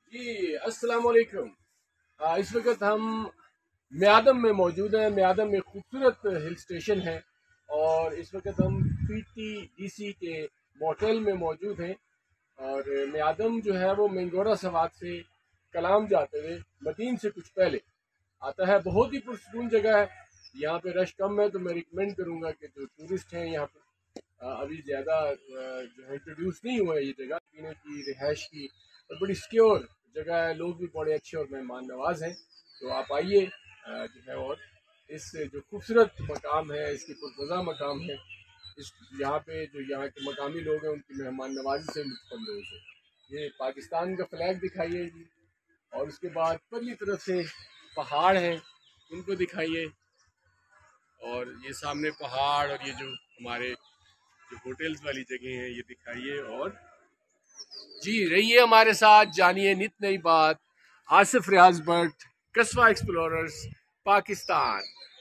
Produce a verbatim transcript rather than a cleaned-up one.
जी अस्सलाम वालेकुम। आ, इस वक्त हम म्यादम में मौजूद हैं। म्यादम एक खूबसूरत हिल स्टेशन है और इस वक्त हम पीटीडीसी के मोटेल में मौजूद हैं। और म्यादम जो है वो मेंगोरा सवात से कलाम जाते हुए मदीन से कुछ पहले आता है। बहुत ही पुरसकून जगह है। यहाँ पे रश कम है तो मैं रिकमेंड करूँगा कि जो टूरिस्ट हैं यहाँ पे आ, अभी ज़्यादा जो है इंट्रोड्यूस नहीं हुआ है ये जगह पीने की रिहाइश की, और बड़ी सिक्योर जगह है। लोग भी बड़े अच्छे और मेहमान नवाज हैं। तो आप आइए जो है, और इस जो खूबसूरत मकाम है, इसकी पुरफजा मकाम है, इस यहाँ पे जो यहाँ के मकामी लोग हैं उनकी मेहमान नवाजी से लुत्फानंदोज है। ये पाकिस्तान का फ्लैग दिखाइए जी, और उसके बाद परली तरफ से पहाड़ हैं उनको दिखाइए, और ये सामने पहाड़ और ये जो हमारे जो होटल्स वाली जगह हैं ये दिखाइए। और जी रहिए हमारे साथ, जानिए नित नई बात। आसिफ रियाज भट्ट, कस्बा एक्सप्लोरर्स, पाकिस्तान।